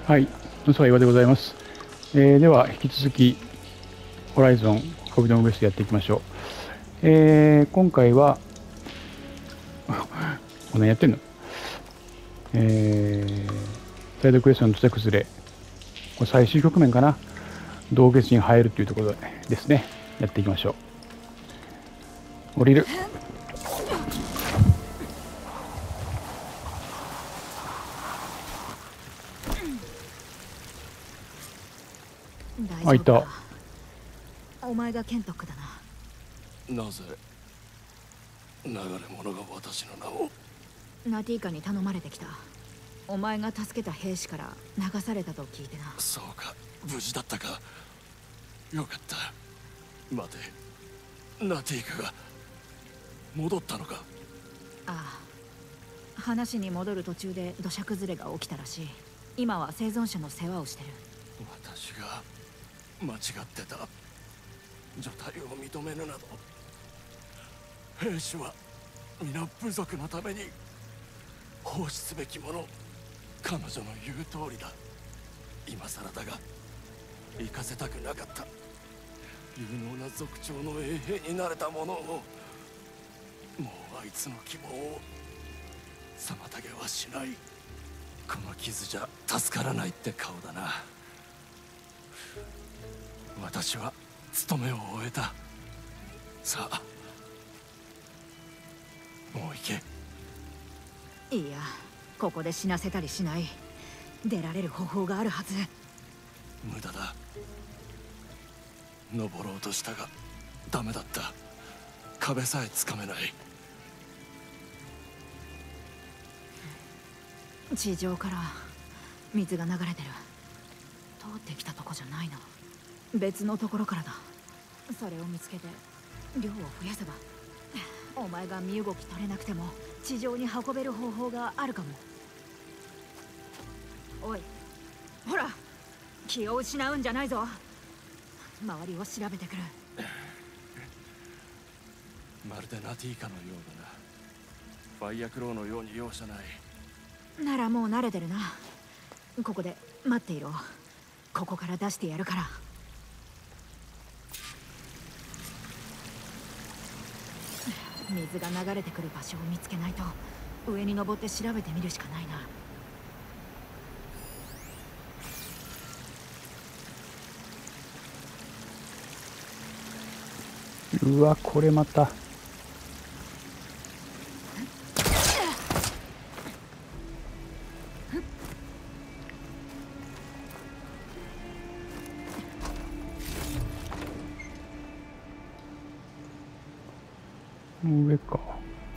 はい、のさわいでございます。では引き続きホライゾンフォビドンウエストやっていきましょう。今回はこんなやってんの、サイドクエストの土砂崩れ、これ最終局面かな、洞穴に入るというところですね。やっていきましょう。降りる。あ、いた。 お前がケントックだな。 なぜ流れ者が私の名を。 ナティーカに頼まれてきた。お前が助けた兵士から流されたと聞いてな。 そうか、無事だったか。よかった。待て、ナティーカが戻ったのか。 ああ、話に戻る途中で土砂崩れが起きたらしい。今は生存者の世話をしてる。 私が間違ってた。除隊を認めぬなど。兵士は皆部族のために奉仕すべきもの。彼女の言う通りだ。今更だが行かせたくなかった。有能な族長の衛兵になれた者を。もうあいつの希望を妨げはしない。この傷じゃ助からないって顔だな。私は務めを終えた。さあもう行け。 いいや、ここで死なせたりしない。出られる方法があるはず。 無駄だ。登ろうとしたがダメだった。壁さえつかめない。 地上から水が流れてる。通ってきたとこじゃないな。別のところからだ。それを見つけて量を増やせば、お前が身動き取れなくても地上に運べる方法があるかも。おい、ほら、気を失うんじゃないぞ。周りを調べてくる。 まるでナティーカのようだな。ファイアクローのように容赦ない。 ならもう慣れてるな。ここで待っていろ。ここから出してやるから。水が流れてくる場所を見つけないと上に登って調べてみるしかないな。 うわ、これまた。上か。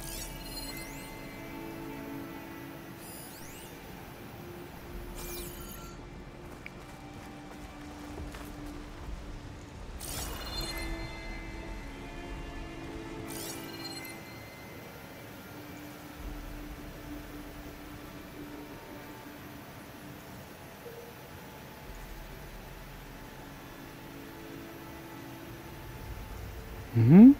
ん？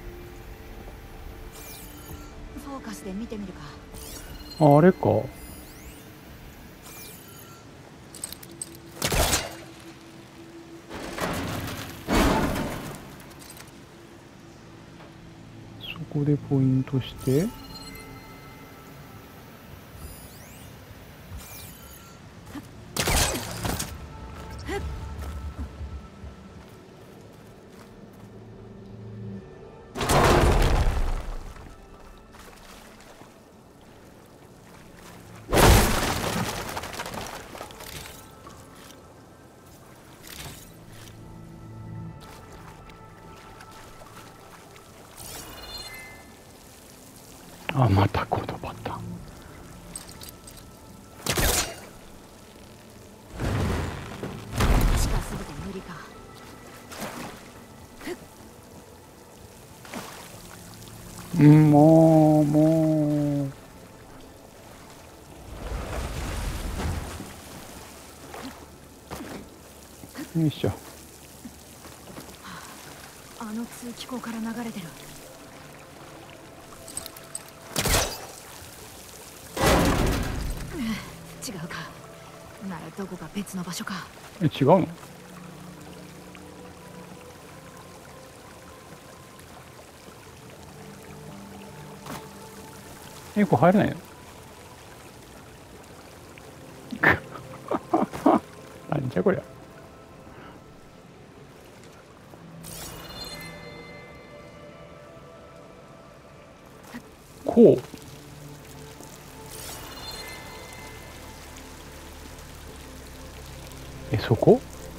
フォーカスで見てみるか。 あれか。そこでポイントして。あ、またこのパターン。 近すぎて無理か。 もう。よいしょ。 あの通気口から流れてる。違うか。 ならどこか別の場所か。 え、違うの？え、これ入れないの？なんじゃこりゃ。こう。え、そこ？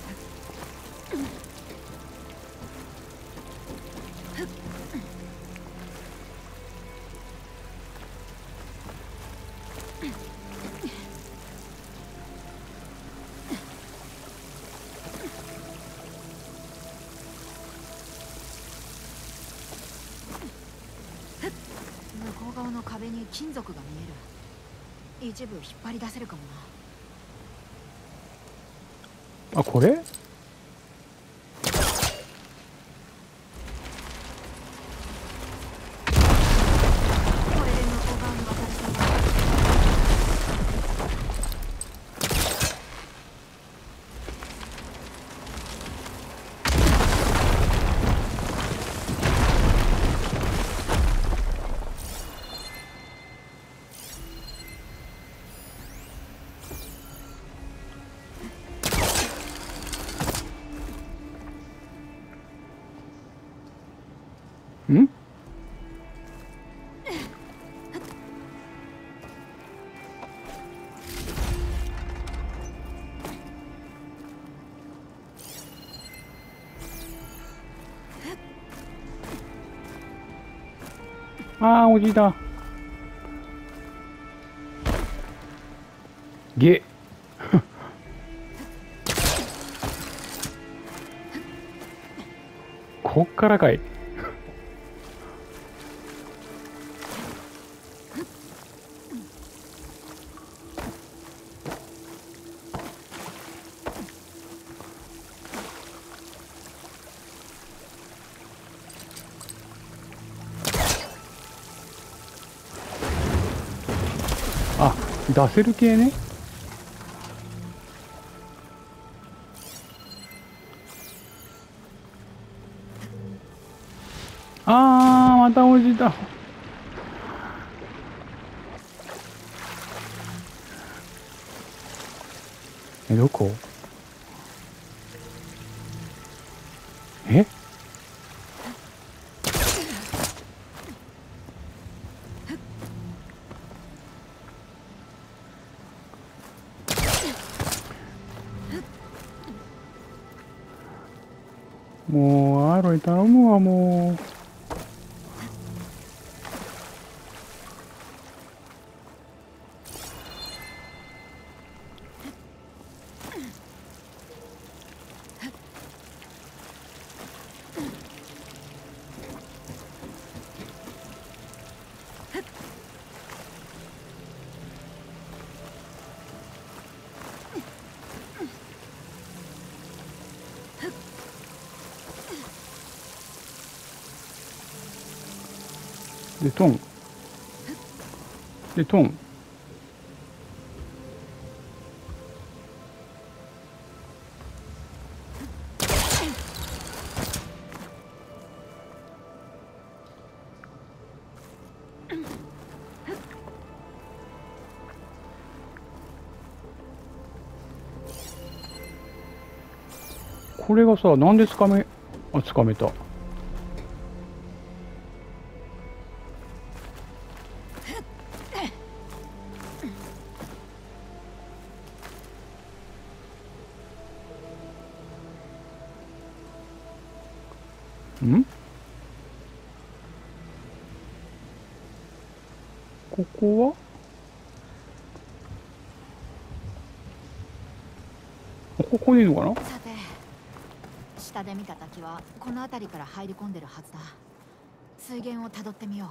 向こう側の壁に金属が見える。一部引っ張り出せるかもな。 あ、これ？ これで向こう側に渡れそうだ。 ん？あー、おじいだ。ゲ。こっからかい。あ、出せる系ね。あー、またおじいだ。え、どこ？え？もう、アロイ頼むわ、もう。で、トン。で、トン。これがさ、なんでつかめ、あ、つかめた。ん？ここは？ここでいいのかな？ さて、下で見た滝はこの辺りから入り込んでるはずだ。水源をたどってみよう。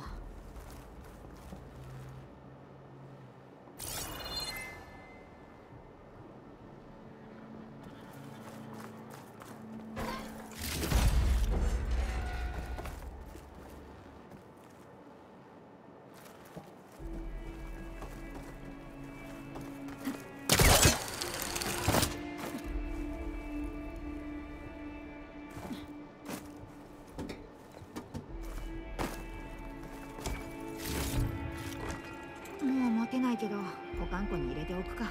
保管庫に入れておくか。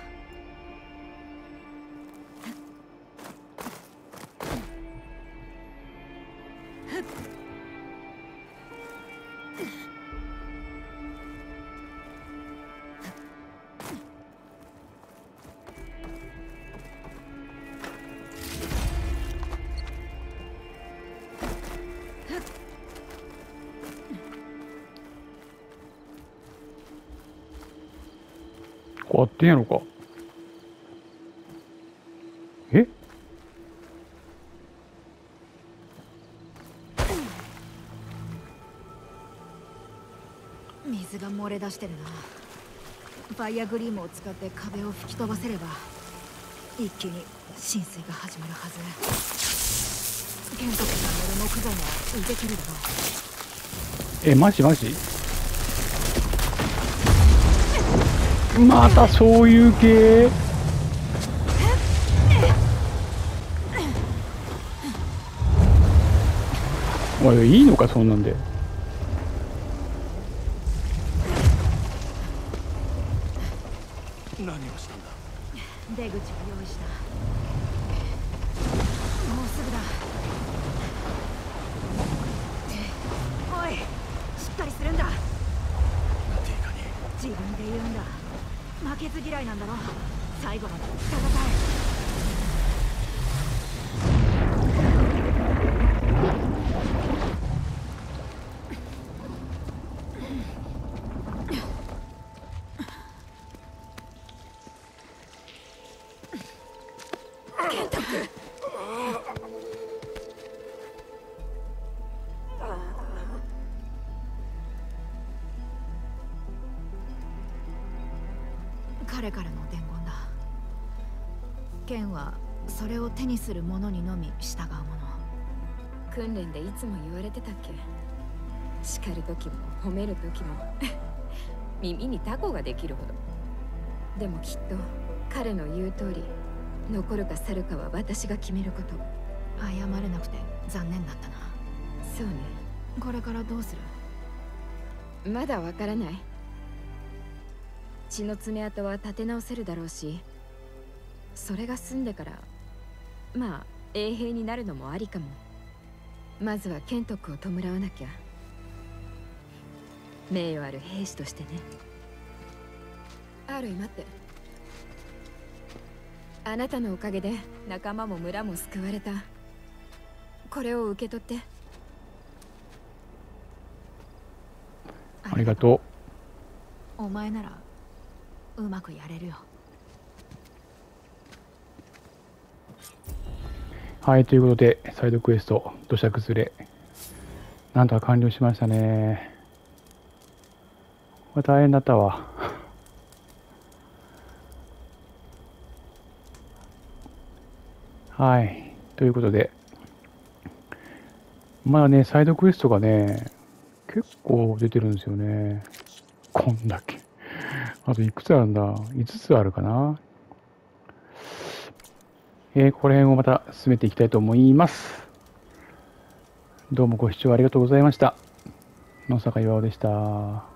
こうやってんやろか。え、 水が漏れ出してるな。ファイアグリームを使って壁を吹き飛ばせれば一気に浸水が始まるはず。ケント君が乗る木材が浮いてくるだろう。 え、マジマジ、またそういう系。おい、いいのかそんなんで。 何をしたんだ。 出口を用意した。もうすぐだ。おい、しっかりするんだ。 ナティカに。 自分で言うんだ。負けず嫌いなんだろ。最後まで戦え。ケント君。彼からの伝言だ。ケンはそれを手にする者にのみ従うもの。 訓練でいつも言われてたっけ。叱る時も褒める時も耳にタコができるほど。でもきっと彼の言う通り、残るか去るかは私が決めること。 謝れなくて残念だったな。 そうね。 これからどうする？ まだわからない。血の爪痕は立て直せるだろうし、それが済んでからまあ衛兵になるのもありかも。まずはケントクを弔わなきゃ。名誉ある兵士としてね。アールイ、待って。あなたのおかげで仲間も村も救われた。これを受け取って。 ありがとう。お前ならうまくやれるよ。 はい、ということでサイドクエスト土砂崩れなんとか完了しましたね。これ大変だったわ。はい、ということでまだねサイドクエストがね結構出てるんですよね。こんだけ。あといくつあるんだ ?5 つあるかな。ここら辺をまた進めていきたいと思います。どうもご視聴ありがとうございました。野坂巌でした。